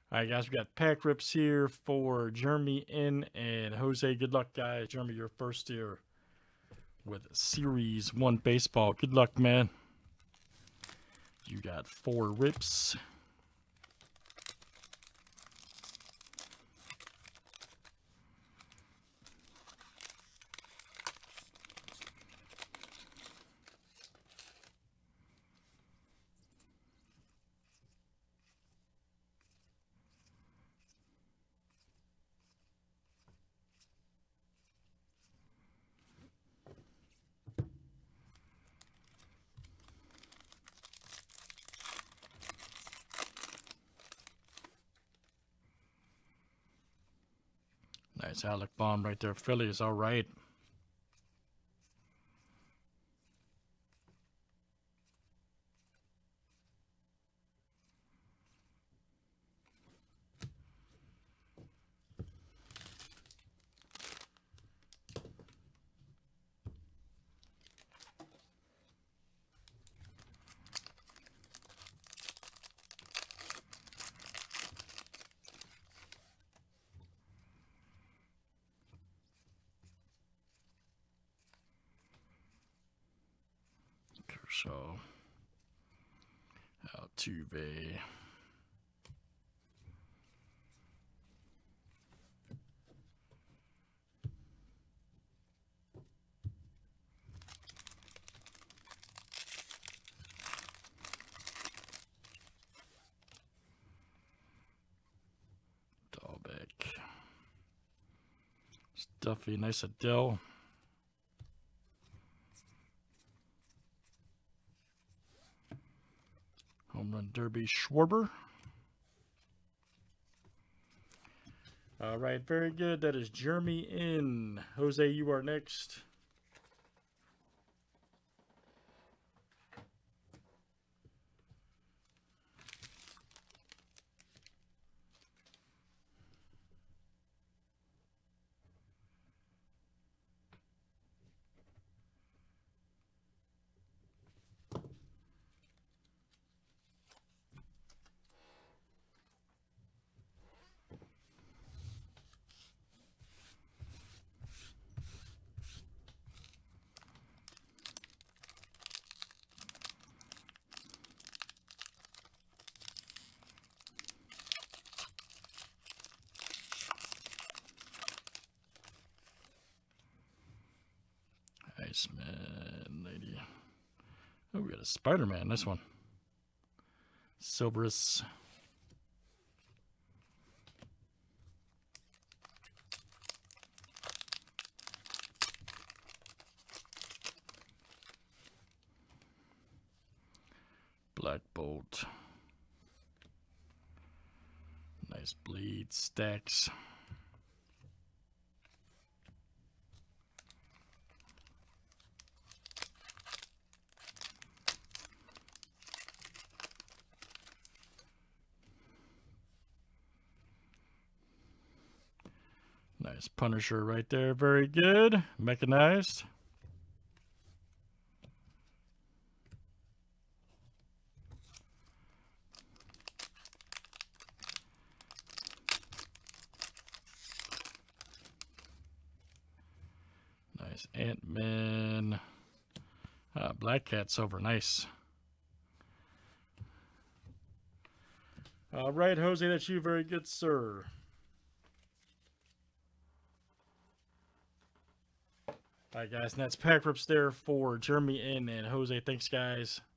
All right, guys, we got pack rips here for Jeremy N and Jose. Good luck, guys. Jeremy, you're first here with Series 1 baseball. Good luck, man. You got 4 rips. Nice Alec bomb right there. Phillies, all right. Kershaw. Altuve. Dahlbeck. Stuffy, nice Adele. Home run derby, Schwarber. All right, very good. That is Jeremy in. Jose, you are next. Iceman lady. Oh, we got a Spider-Man. Nice one. Silverus. Black Bolt. Nice bleed. Stacks. Nice Punisher right there. Very good. Mechanized. Nice Ant-Man. Black Cat Silver. Nice. All right, Jose, that's you. Very good, sir. All right, guys, and that's pack rips there for Jeremy N and Jose. Thanks, guys.